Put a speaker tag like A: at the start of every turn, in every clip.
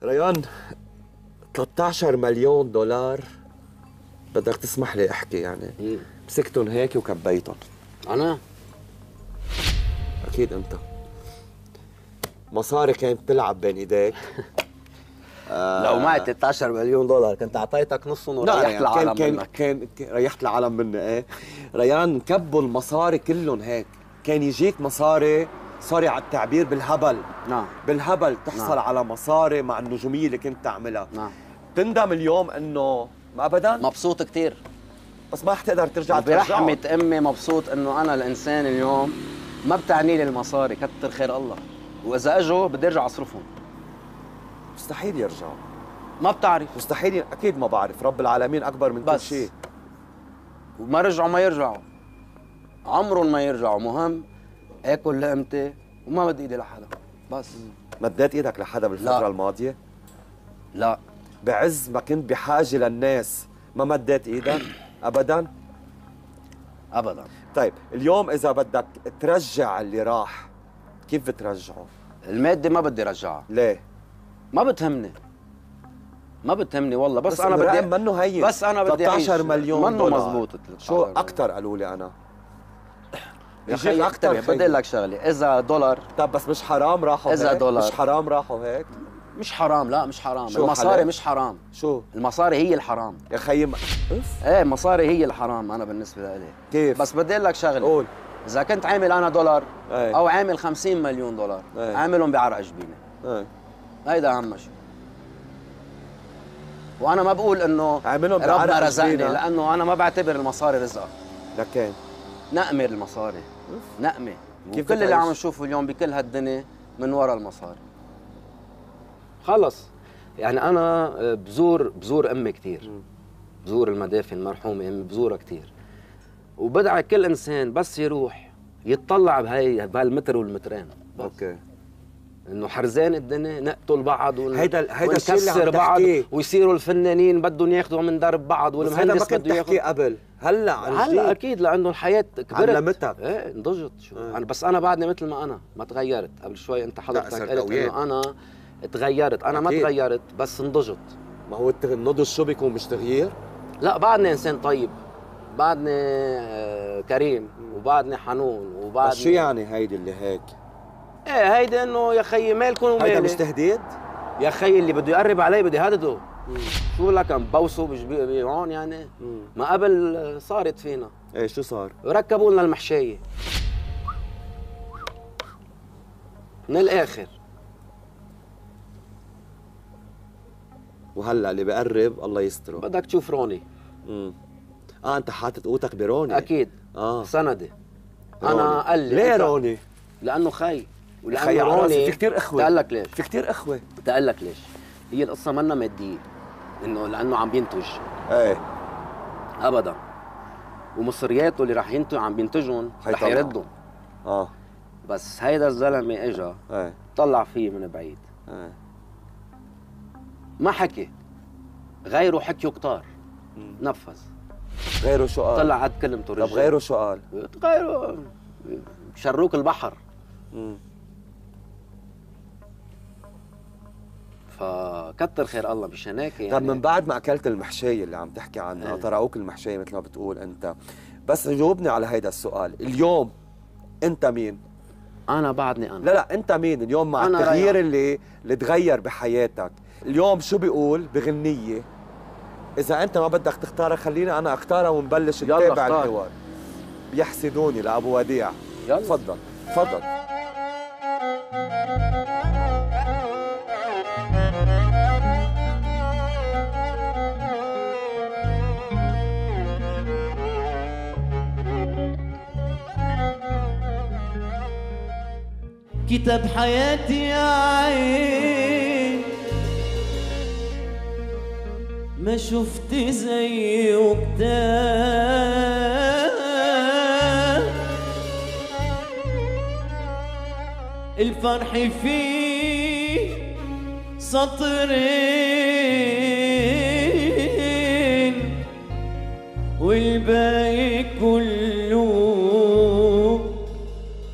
A: ريان، 13 مليون دولار بدك تسمح لي احكي يعني. مسكتهم هيك وكبيتهم.
B: انا؟
A: اكيد انت. مصاري كانت تلعب بين ايديك.
B: لو معي 13 مليون دولار كنت اعطيتك نصهم وريحت العالم منك.
A: كان ريحت العالم مني. ايه ريان، كبوا المصاري كلهم هيك. كان يجيك مصاري، سوري على التعبير، بالهبل.
B: نعم.
A: بالهبل تحصل على مصاري مع النجوميه اللي كنت تعملها.
B: نعم.
A: تندم اليوم انه ما ابدا؟
B: مبسوط كثير،
A: بس ما رح تقدر ترجع
B: برحمة امي مبسوط انه انا الانسان اليوم ما بتعني لي المصاري، كتر خير الله، واذا اجوا بدي ارجع اصرفهم.
A: مستحيل يرجعوا.
B: ما بتعرف.
A: مستحيل، اكيد ما بعرف، رب العالمين اكبر من كل شيء.
B: وما رجعوا ما يرجعوا، عمرهم ما يرجعوا. مهم اكل لقمتي وما بدي ايدي لحدا. بس
A: مديت ايدك لحدا بالفترة الماضية؟
B: لا.
A: بعز ما كنت بحاجة للناس ما مديت ايدك؟ ابدا؟
B: ابدا.
A: طيب اليوم اذا بدك ترجع اللي راح، كيف بترجعه؟
B: المادة ما بدي رجعها.
A: ليه؟
B: ما بتهمني، ما بتهمني والله. بس انا
A: بدي
B: منه
A: هين.
B: بس انا بدي
A: 13 مليون
B: منه مزبوط.
A: شو اكثر قالوا لي انا؟
B: يا اخي اكثر. بدي اقول لك شغله، اذا دولار.
A: طب بس مش حرام راحوا
B: اذا
A: هيك؟
B: دولار
A: مش حرام راحوا هيك؟
B: مش حرام، لا مش حرام.
A: شو
B: المصاري
A: حلال؟
B: مش حرام.
A: شو؟
B: المصاري هي الحرام
A: يا خيي.
B: ايه المصاري هي الحرام انا بالنسبه لي.
A: كيف؟
B: بس بدي اقول لك شغله.
A: قول.
B: اذا كنت عامل انا دولار
A: ايه.
B: او عامل 50 مليون دولار،
A: ايه.
B: عاملهم بعرق جبيني.
A: ايه.
B: هيدا اهم شيء. وانا ما بقول انه
A: عاملهم بعرق
B: ربنا رزقني،
A: جبينة.
B: لانه انا ما بعتبر المصاري رزقه.
A: لكن
B: نقمه المصاري. نقمه.
A: كيف
B: كل اللي عم نشوفه اليوم بكل هالدنيا من وراء المصاري. خلص يعني انا بزور امي كثير، بزور المدافن المرحومه امي، بزورها كثير، وبدعي كل انسان بس يروح يتطلع بهالمتر والمترين.
A: اوكي.
B: انه حرزان الدنيا نقتل بعض
A: هيدا الشيء اللي عم
B: بعض
A: تحكيه.
B: ويصيروا الفنانين بدهم ياخذوا من درب بعض، والمهندس
A: بده ياخذ. قبل هلا
B: هلا اكيد لانه الحياه كبرت.
A: علمتك.
B: ايه نضجت. شو انا بس انا بعدني مثل ما انا، ما تغيرت. قبل شوي انت حضرتك قلت انه انا تغيرت. انا ما تغيرت بس نضجت.
A: ما هو النضج شو بيكون؟ مش تغيير؟
B: لا بعدني انسان طيب، بعدني كريم، وبعدني حنون، وبعدني.
A: شو يعني هيدي اللي هيك؟
B: ايه هيدي انه يا خيي مالكم ومالي.
A: هيدا مش تهديد؟
B: يا خيي اللي بده يقرب علي بدي هدده. شو لك عم بوسوا هون يعني؟ ما قبل صارت فينا.
A: ايه شو صار؟
B: ركبوا لنا المحشايه من الاخر.
A: وهلا اللي بقرب الله يستره.
B: بدك تشوف روني.
A: انت حاطط قوتك بروني؟
B: اكيد. سندي.
A: روني.
B: انا قال لي
A: ليه روني؟
B: لانه خي.
A: ولانه روني في كثير اخوه.
B: بقول لك ليش؟
A: في كثير اخوه.
B: بقول لك ليش؟ هي القصه منا ماديه، انه لانه عم بينتج.
A: ايه
B: ابدا. ومصرياته اللي رح ينتج عم بينتجهم رح يردهم. بس هيدا الزلمه اجا طلع فيه من بعيد. ما حكي، غيره حكيوا كتار. نفذ.
A: غيره شو قال؟
B: طلع قد كلمته رجال.
A: طب غيره شو قال؟
B: غيره شروك البحر. فكتر خير الله مشان هيك يعني.
A: طب من بعد ما اكلت المحشيه اللي عم تحكي عنها، طرقوك المحشيه مثل ما بتقول انت، بس جاوبني على هيدا السؤال، اليوم انت مين؟
B: انا بعدني انا.
A: لا انت مين اليوم مع التغيير اللي تغير بحياتك؟ اليوم شو بيقول بغنيه؟ اذا انت ما بدك تختارها خليني انا اختارها ونبلش نتابع الحوار. بيحسدوني لابو وديع.
B: يلا
A: تفضل تفضل.
C: كتاب حياتي يا عين ما شفت زيه كتاب، الفرح فيه سطرين والباقي كله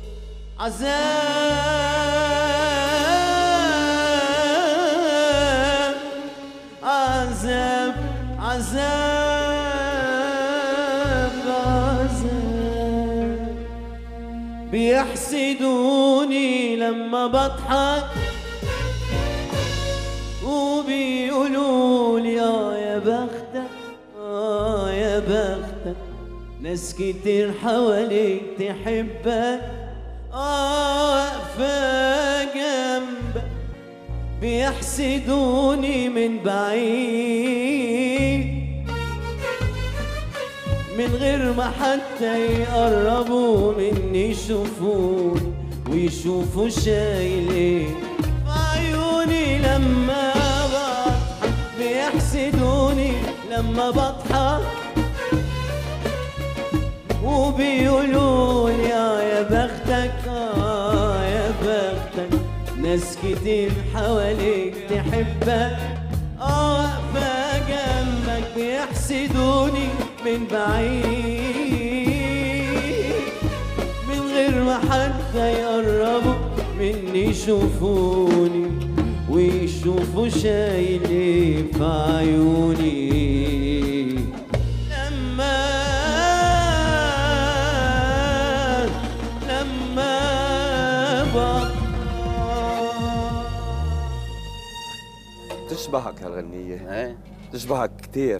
C: عذاب. عذاب عذاب بيحسدوني لما بضحك وبيقولولي يا بختك يا بختك ناس كتير حواليك تحبك واقفة جنبك بيحسدوني من بعيد من غير ما حتى يقربوا مني يشوفوني ويشوفوا شايلين عيوني لما بضحك بيحسدوني لما بضحك وبيقولولي يا بختك يا بختك ناس كتير حواليك تحبك واقفة جنبك بيحسدوني من بعيد من غير ما حتى يقربوا مني يشوفوني ويشوفوا شايلي في عيوني لما
A: تشبهك هالغنية
B: ايه
A: تشبهك كتير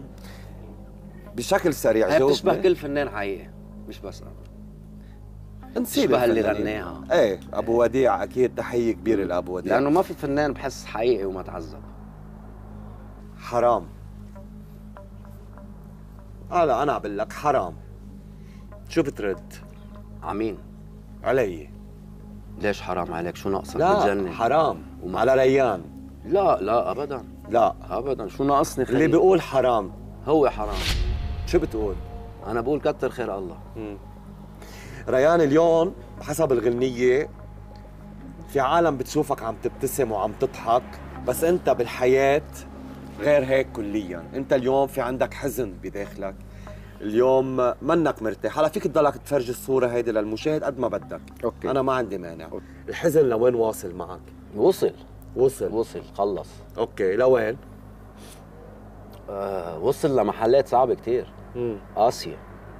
A: بشكل سريع.
B: هي بتشبه كل فنان حقيقي مش بس انا. تشبه اللي غناها.
A: ايه ابو وديع اكيد تحية كبيرة لابو وديع
B: لانه ما في فنان بحس حقيقي وما تعذب.
A: حرام. انا عم بقول لك حرام. شو بترد؟
B: عمين
A: علي.
B: ليش حرام عليك؟ شو ناقصك؟
A: لا
B: بتجنن.
A: حرام على ريان.
B: لا ابدا
A: لا
B: ابدا. شو ناقصني خلي
A: اللي بيقول حرام
B: هو حرام.
A: شو بتقول؟
B: انا بقول كتر خير الله.
A: ريان اليوم بحسب الغنية في عالم بتشوفك عم تبتسم وعم تضحك بس انت بالحياة غير هيك كليا. انت اليوم في عندك حزن بداخلك. اليوم منك مرتاح. هلا فيك تضلك تفرجي الصورة هيدي للمشاهد قد ما بدك.
B: أوكي.
A: انا ما عندي مانع. الحزن لوين واصل معك؟
B: وصل خلص.
A: اوكي لوين؟
B: وصل لمحلات صعبة كتير. قاسية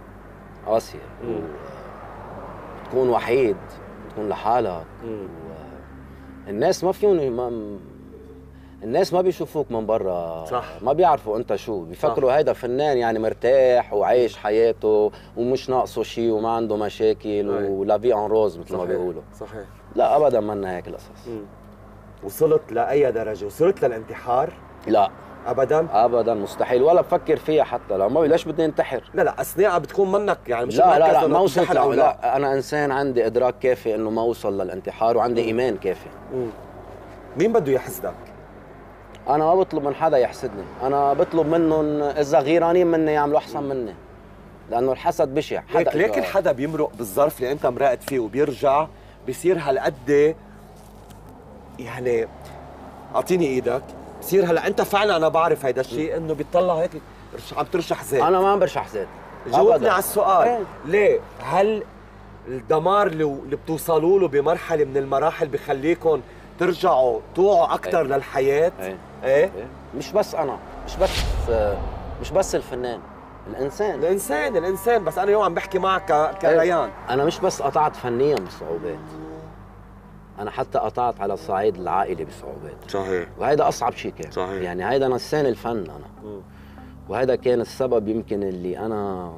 B: تكون وحيد، تكون لحالك. الناس ما فيهم الناس ما بيشوفوك من برا.
A: صح.
B: ما بيعرفوا انت شو بيفكروا. هيدا فنان يعني مرتاح وعايش حياته ومش ناقصه شيء وما عنده مشاكل ولا في ان روز مثل ما بيقولوا.
A: صحيح.
B: لا ابدا منا هيك القصص.
A: وصلت لاي درجه؟ وصلت للانتحار؟
B: لا
A: ابدا
B: مستحيل ولا بفكر فيها حتى. لا ما ليش بدي انتحر؟
A: لا اثناء بتكون منك يعني مش
B: لا ما وصلت. لا انا انسان عندي ادراك كافي انه ما اوصل للانتحار وعندي ايمان كافي.
A: مين بده يحسدك؟
B: انا ما بطلب من حدا يحسدني. انا بطلب منهم اذا غيرانين مني يعملوا احسن مني لانه الحسد بشع.
A: ليك الحدا بيمرق بالظرف اللي انت مرقت فيه وبيرجع بصير هالقد يعني اعطيني ايدك بصير هلا انت فعلا انا بعرف هيدا الشيء انه بيطلع هيك عم ترشح زيت.
B: انا ما عم برشح زيت.
A: جاوبني على السؤال. ليه؟ هل الدمار اللي بتوصلوا له بمرحله من المراحل بخليكم ترجعوا توعوا اكثر للحياه؟ ايه
B: مش بس انا مش بس الفنان. الانسان
A: بس انا اليوم عم بحكي معك كريان.
B: انا مش بس قطعت فنيا بصعوبات، انا حتى قطعت على الصعيد العائلي بصعوبات.
A: صحيح.
B: وهيدا اصعب شيء كان.
A: صحيح.
B: يعني هيدا نسان الفن انا. وهيدا كان السبب يمكن اللي انا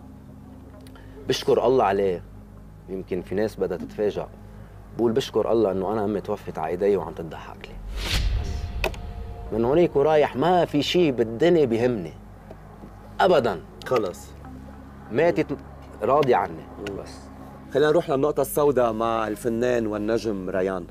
B: بشكر الله عليه. يمكن في ناس بدها تتفاجئ. بقول بشكر الله انه انا امي توفت على ايدي وعم تضحك لي. من هونيك ورايح ما في شيء بالدنيا بيهمني ابدا.
A: خلص
B: ماتت راضي عني. بس
A: خلينا نروح للنقطة السوداء مع الفنان والنجم ريان.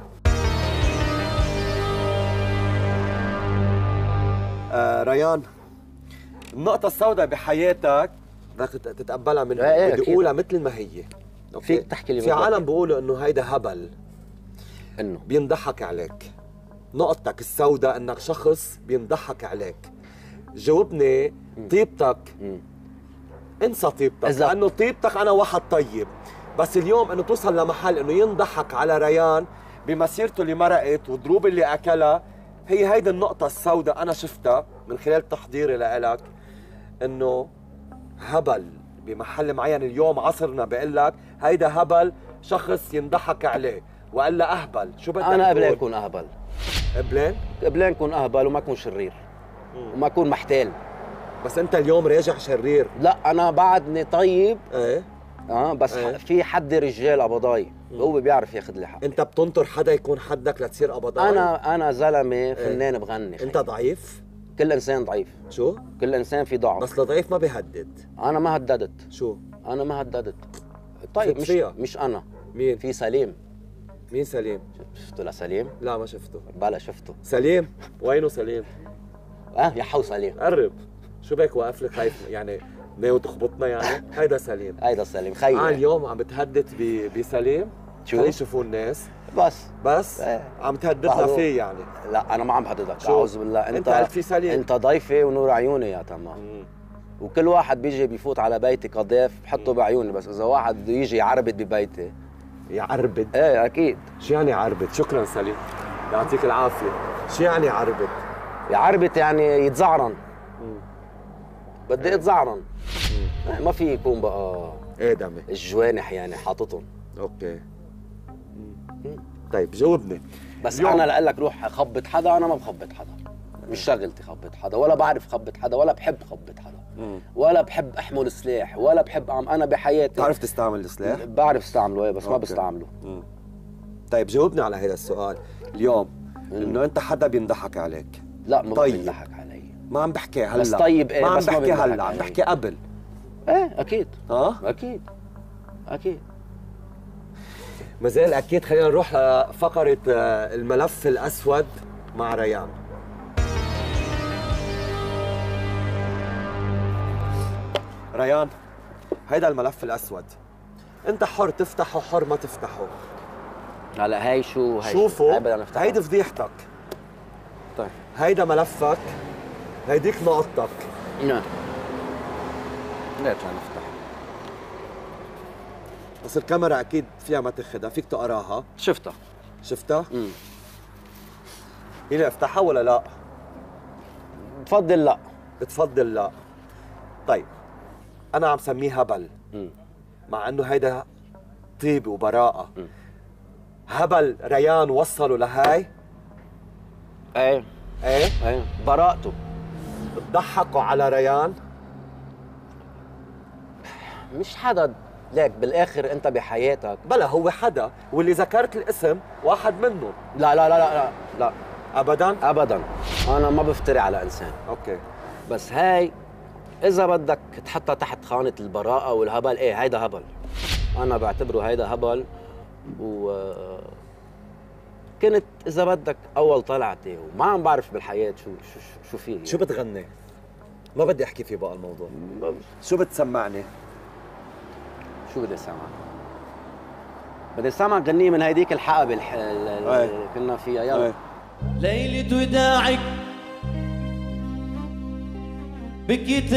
A: ريان، النقطة السوداء بحياتك بدك تتقبلها منها. بدي اقولها مثل ما هي.
B: فيك تحكي لي.
A: في عالم بيقولوا انه هيدا هبل،
B: انه
A: بينضحك عليك. نقطتك السوداء انك شخص بينضحك عليك. جاوبني. طيبتك انسى طيبتك، لانه طيبتك انا واحد طيب، بس اليوم انه توصل لمحل انه ينضحك على ريان بمسيرته اللي مرقت والضروب اللي اكلها، هي هيدي النقطة السوداء انا شفتها من خلال تحضيري لإلك انه هبل بمحل معين اليوم عصرنا بقول لك هيدا هبل شخص ينضحك عليه والا اهبل، شو بدك
B: انا قبلين اكون اهبل. قبلين اكون اهبل وما اكون شرير وما اكون محتال.
A: بس انت اليوم راجع شرير.
B: لا انا بعدني طيب.
A: ايه
B: بس في حد رجال قبضاي هو بيعرف ياخذ لي حقي.
A: انت بتنطر حدا يكون حدك لتصير قبضاي؟
B: انا زلمه فنان بغني.
A: انت ضعيف؟
B: كل انسان ضعيف.
A: شو؟
B: كل انسان في ضعف.
A: بس الضعيف ما بيهدد.
B: انا ما هددت.
A: شو؟
B: انا ما هددت. طيب مش انا.
A: مين؟
B: في سليم.
A: مين سليم؟
B: شفته لسليم؟
A: لا ما شفته.
B: بلا شفته.
A: سليم؟ وينه سليم؟
B: يا حو سليم.
A: قرب. شو بك واقف لك خايف يعني ناوي تخبطنا يعني؟ هيدا سليم.
B: هيدا سليم خيي.
A: اليوم عم بتهدد بسليم؟
B: شو؟
A: خليه يشوفوه الناس.
B: بس
A: عم تهددنا فيه يعني.
B: لا انا ما عم بهددك، اعوذ بالله.
A: انت قلت في سليم.
B: انت ضيفي ونور عيوني يا تمام. وكل واحد بيجي بيفوت على بيتي كضيف بحطه بعيوني، بس اذا واحد بده يجي يعربد ببيتي.
A: يعربد؟
B: ايه اكيد.
A: شو يعني يعربد؟ شكرا سليم، يعطيك العافيه. شو يعني يعربد؟
B: يعربد يعني يتزعرن. بدي اتزعرن. ما في يكون بقى
A: ادمي
B: الجوانح يعني حاططهم.
A: اوكي. طيب جاوبني.
B: بس انا لاقول لك روح خبط حدا، انا ما بخبط حدا. مش شغلتي خبط حدا، ولا بعرف خبط حدا، ولا بحب خبط حدا، ولا بحب احمل سلاح، ولا بحب انا بحياتي.
A: بتعرف تستعمل السلاح؟
B: بعرف استعمله ايه، بس ما بستعمله.
A: طيب جاوبني على هذا السؤال اليوم. انه انت حدا بينضحك عليك.
B: لا ما بينضحك علي.
A: ما عم بحكي هلا.
B: بس طيب ايه؟
A: ما عم
B: بس
A: بحكي هلا، عم بحكي قبل.
B: ايه اكيد. اكيد.
A: مازال اكيد. خلينا نروح لفقره الملف الاسود مع ريان. ريان، هيدا الملف الاسود، انت حر تفتحه حر ما تفتحه.
B: هلا هي شو هي؟
A: شوفوا هيدي فضيحتك.
B: طيب
A: هيدا ملفك، هيديك نقطتك.
B: نعم. ليش نفتح؟
A: بس الكاميرا اكيد فيها ما تاخذها، فيك تقراها. شفتها؟ هنا افتحها ولا لا؟
B: بفضل لا.
A: بتفضل لا. طيب انا عم سميه هبل، مع انه هيدا طيب وبراءة. هبل ريان وصلوا لهاي.
B: ايه براءته.
A: بتضحكوا على ريان.
B: مش حدا ليك بالاخر انت بحياتك.
A: بلا هو حدا، واللي ذكرت الاسم واحد منهم.
B: لا لا لا لا لا ابدا. انا ما بفتري على انسان.
A: اوكي.
B: بس هاي اذا بدك تحطها تحت خانه البراءه والهبل، ايه هيدا هبل. انا بعتبره هيدا هبل. كنت اذا بدك اول طلعتي وما عم بعرف بالحياه شو في.
A: شو بتغني؟ ما بدي احكي فيه بقى الموضوع. شو بتسمعني؟
B: شو بدي اسمعك؟ بدي اسمعك غنية من هيديك الحقبة اللي كنا فيها. يلا.
C: ليلة وداعك بكيت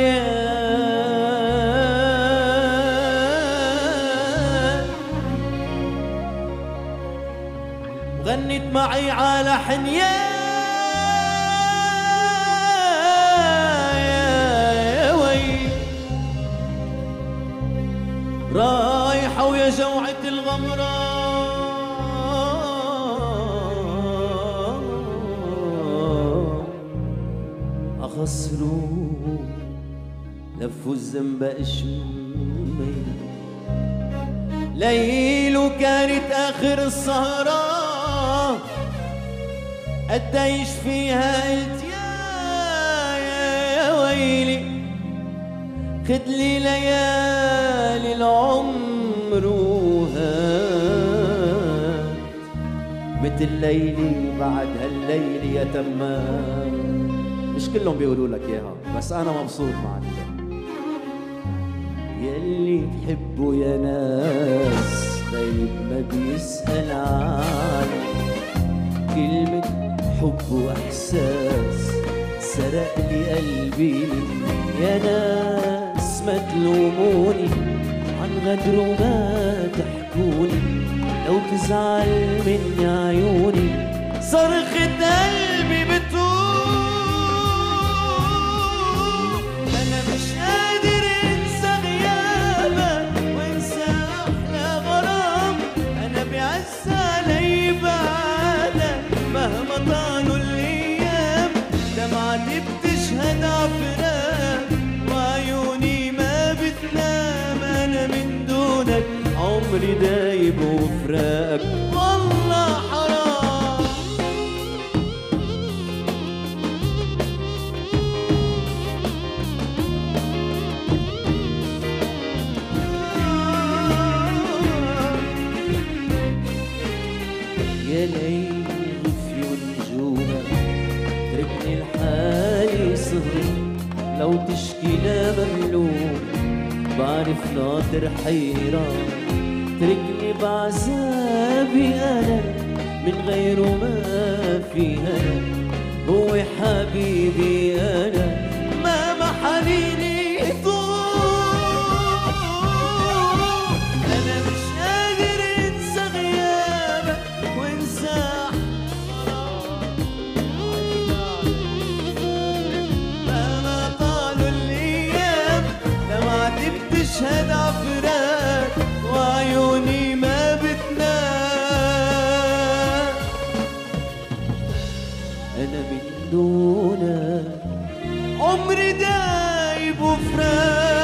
C: النيان، غنيت معي على حنيان. رايحة ويا جوعة الغمران، أخسروا لفوا الذنب اشمي. ليل وكانت آخر السهرة، قديش فيها قلت يا ويلي، خدلي ليالي العمر وهات، مثل ليلي بعد هالليل يا تمام. مش كلهم بيقولوا لك اياها، بس انا مبسوط معك. يلي بحبه يا ناس غيب ما بيسأل عنك، كلمة حب واحساس سرق لي قلبي. يا ناس ما تلوموني عن غدر وما تحكوني، لو تزعل مني عيوني صرخة قلبي بتقول
D: طالوا الأيام دمعتي بتشهد عفراق وعيوني ما بتنام. أنا من دونك عمري دايب وفراقك والله حرام. يا ليل غفي ونجومك تركني لحالي سهر، لو تشكي لا مملوك بعرف ناطر حيران. تركني بعذابي أنا من غيره ما في أنا، هو حبيبي أنا ما حنيني يطول. أنا مش قادر أنسى غيابك وأنسى مهما طالوا الأيام دمعتي بتشهد عفراق وعيوني ما بتنام. أنا من دونك عمري دايب وفراق.